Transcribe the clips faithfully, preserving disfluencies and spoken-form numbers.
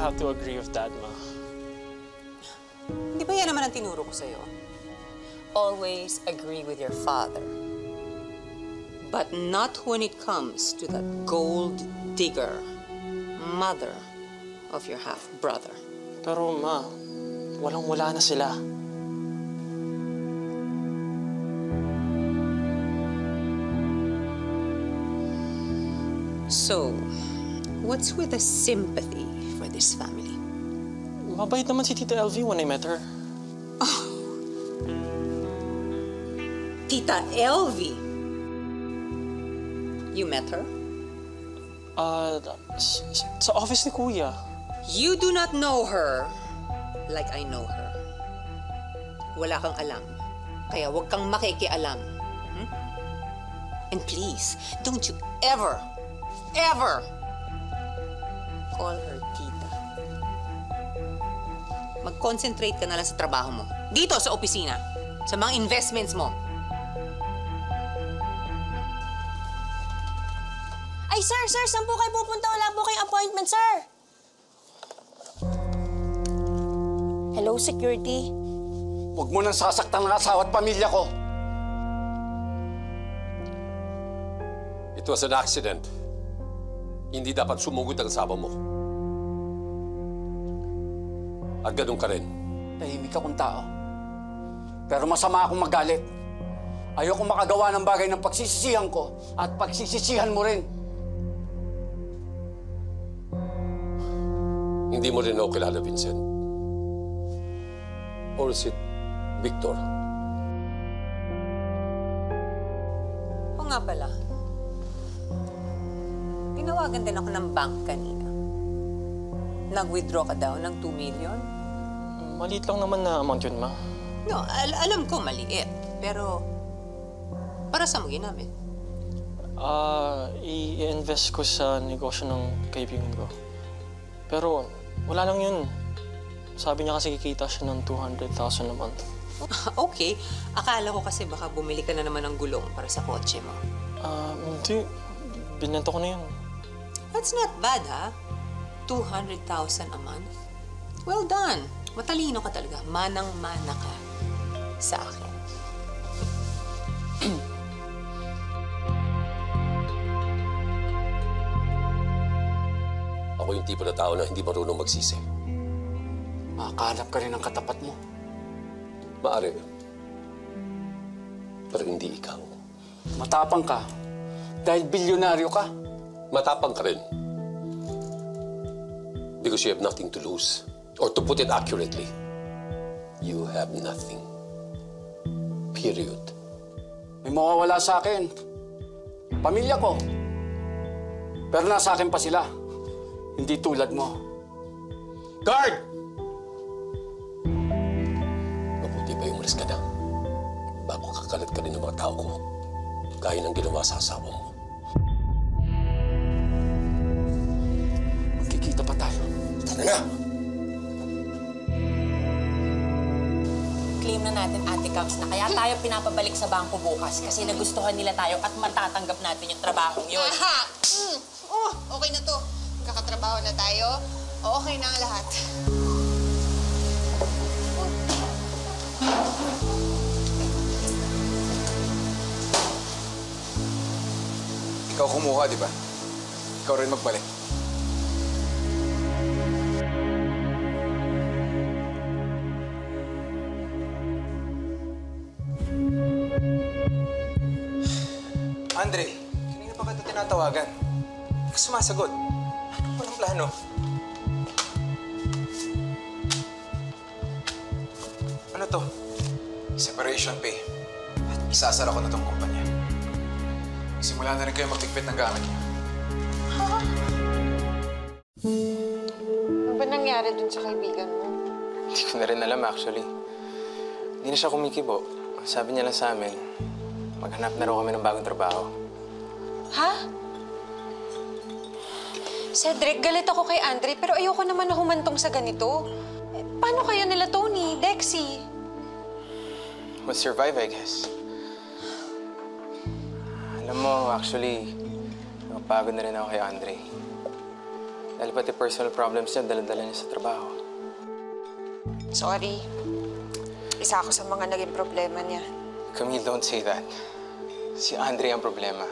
have to agree with that, Ma. Di ba yan naman ang tinuro ko sa'yo? Always agree with your father. But not when it comes to that gold digger, mother of your half-brother. Pero, Ma, walang-wala na sila. So, what's with the sympathy for this family? Mabait naman si Tita L V when I met her. Oh. Tita L V? You met her? Uh, sa office ni Kuya. You do not know her like I know her. Wala kang alam. Kaya huwag kang makikialam. Hmm? And please, don't you ever, ever call her tita. Mag-concentrate ka na lang sa trabaho mo. Dito sa opisina. Sa mga investments mo. Ay, sir, sir, saan po kayo pupunta? Wala po kayong appointment, sir. Hello, security? Huwag mo nang sasaktan ng asawa at pamilya ko. It was an accident. Hindi dapat sumugod ang asawa mo. At ganun ka rin. Tahimik akong tao. Pero masama akong magalit. Ayokong makagawa ng bagay ng pagsisisihan ko at pagsisisihan mo rin. Hindi mo rin ako kilala, Vincent. Or is it Victor? O nga pala. Tinawagan din ako ng bank kanina. Nag-withdraw ka daw ng two million? Maliit lang naman na amount yun, Ma. No, al alam ko maliit. Pero, para saan mo ginamit? Ah, uh, i-invest ko sa negosyo ng kaibigan ko. Pero, wala lang yun. Sabi niya kasi kikita siya ng two hundred thousand a month. Okay. Akala ko kasi baka bumili ka na naman ng gulong para sa kotse mo. Ah, uh, hindi. Binenta ko na yun. That's not bad, ha? two hundred thousand a month? Well done. Matalino ka talaga. Manang-mana ka sa akin. Ako yung tipo na tao na hindi marunong magsisi. Makahanap ka rin ng katapat mo. Maari. Pero hindi ikaw. Matapang ka. Dahil bilyonaryo ka. Matapang ka rin. Because you have nothing to lose. Or to put it accurately, you have nothing. Period. May mawawala sa akin. Pamilya ko. Pero nasa akin pa sila. Hindi tulad mo. Guard! Mabuti ba yung umalis ka na? Bago kakalat ka rin ng mga tao ko. Gaya ng ginawa sa asawa mo. Magkikita pa tayo. Tara na! Claim na natin, Ate Cubs, na kaya tayo pinapabalik sa bangko bukas kasi nagustuhan nila tayo at matatanggap natin yung trabahong yun. Aha! Mm. Oh, okay na to. Kakatrabaho na tayo. O, okay na ang lahat. Ikaw kumuha, di ba? Ikaw rin magbalik. Andre, kanina pa kita tinatawagan. Hindi ka sumasagot. Ano pa ang plano? Ano to? Separation pay. At isasara ko na tong kumpanya. Simula na rin kayo magtigpit ng gamit niyo. Ano ba nangyari dun sa kaibigan mo? Hindi ko na rin alam, actually. Hindi na siya kumikibo. Sabi niya lang sa amin, maghanap na raw kami ng bagong trabaho. Ha? Cedric, galit ako kay Andre, pero ayoko naman na humantong sa ganito. Eh, paano kayo nila Tony, Dexy? We'll survive, I guess. Alam mo, actually, napapagod na rin ako kay Andre. Dahil pati personal problems niya, dala-dala niya sa trabaho. Sorry. Isa ako sa mga naging problema niya. Camille, don't say that. Si Andre ang problema.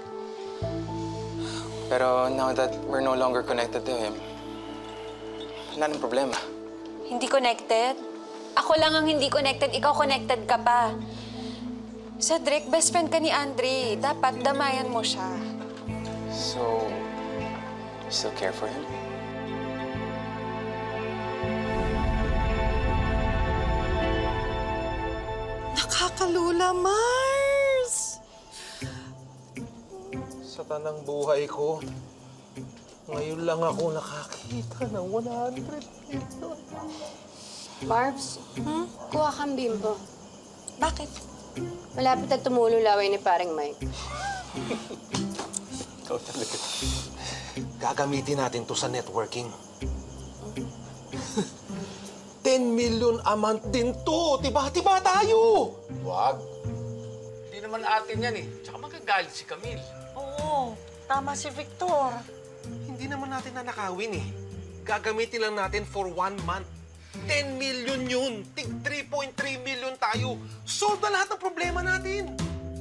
Pero now that we're no longer connected to him, wala nang problema. Hindi connected? Ako lang ang hindi connected, ikaw connected ka pa. Cedric, best friend ka ni Andre. Dapat damayan mo siya. So, you still care for him? Nakakalula, Mars! Sa tanang buhay ko, ngayon lang ako nakakita ng one hundred million. Marbs, hmm? Kuha kang bimbo. Bakit? Malapit na tumulong laway ni paring Mike. Ikaw talaga. Gagamitin natin to sa networking. ten million a month din to! Tiba-tiba tayo! Wag. Hindi naman atin yan eh. Tsaka magagalit si Camille. Oo, tama si Victor. Hindi naman natin nanakawin eh. Gagamitin lang natin for one month. ten million yun! Tig three point three million tayo! Solve na lahat ng problema natin!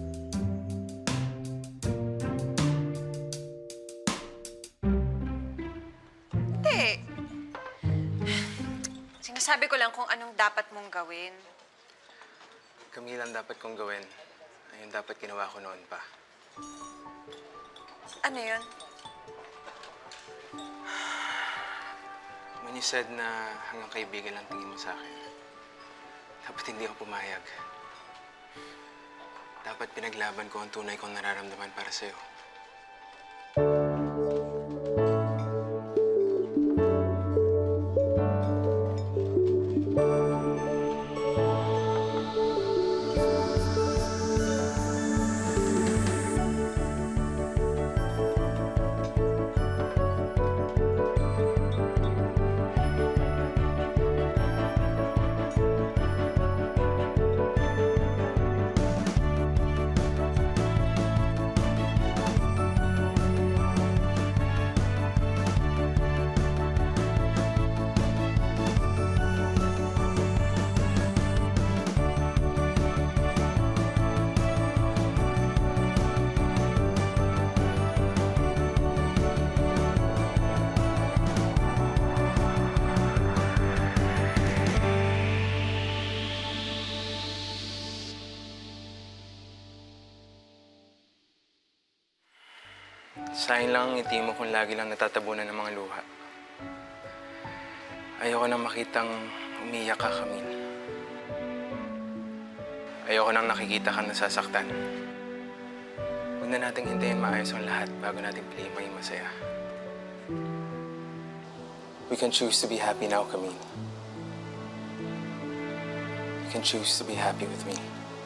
Hindi. Sinasabi ko lang kung anong dapat mong gawin. Camille, ang dapat kong gawin ay yung dapat ginawa ko noon pa. Ano yun? When you said na hanggang kaibigan lang tingin mo sa akin, dapat hindi ako pumayag. Dapat pinaglaban ko ang tunay kong nararamdaman para sa'yo. Sayang lang ang ngiti mo kung lagi lang natatabunan ng mga luha. Ayoko nang makitang umiyak ka, Camille. Ayoko nang nakikita ka nasasaktan. Huwag na nating hintayin maayos ang lahat bago natin piliin maging masaya. We can choose to be happy now, Camille. You can choose to be happy with me.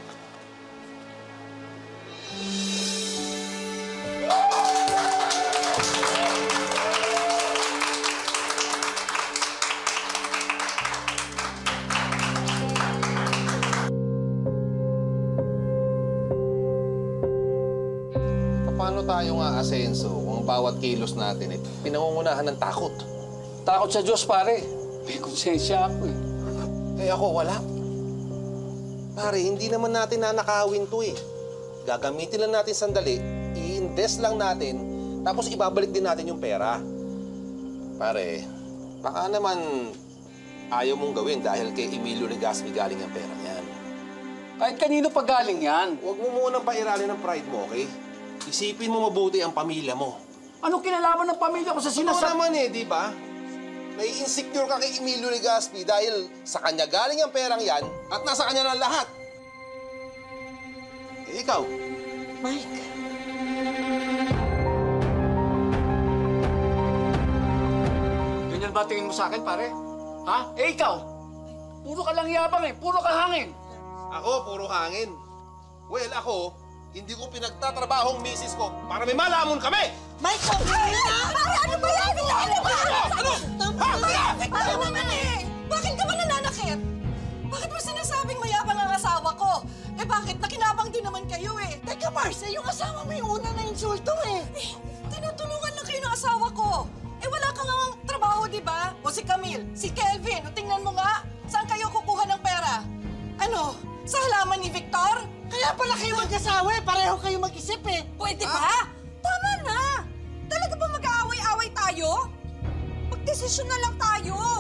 Paano tayo nga asenso kung bawat kilos natin eh, pinangungunahan ng takot? Takot sa Diyos, pare. May konsensya ako eh. Eh ako, wala. Pare, hindi naman natin nanakawin to eh. Gagamitin lang natin sandali, i-invest lang natin, tapos ibabalik din natin yung pera. Pare, baka naman ayaw mong gawin dahil kay Emilio Legaspi galing ang pera yan. Kahit kanino pa galing yan. Huwag mo munang pairalin ang pride mo, okay? Isipin mo mabuti ang pamilya mo. Anong kinalaman ng pamilya ko sa Sino sinasabi? naman eh, di ba? Nai-insecure ka kay Emilio Legaspi dahil sa kanya galing ang perang yan at nasa kanya na lahat. Eh, ikaw? Mike. Ganyan ba tingin mo sa akin, pare? Ha? Eh, ikaw? Puro ka lang yabang eh. Puro ka hangin. Ako, puro hangin. Well, ako, hindi ko pinagtatrabaho ang misis ko para may malamon kami! Mike, okay na! Pare, ano ba yan? Ano ba? Ano? Ha? Ano naman eh? Bakit ka ba nananakit? Bakit mo sinasabing mayabang ang asawa ko? Eh bakit? Nakinabang din naman kayo eh. Teka, Mars, eh, yung asawa mo yung una na insulto eh. Eh, tinutulungan lang kayo ng asawa ko. Eh wala ka nga nga pala kayo mag-asawa eh. Pareho kayo mag-isip eh. Pwede ba? Tama na! Talaga ba mag-aaway-away tayo? Magdesisyon na lang tayo!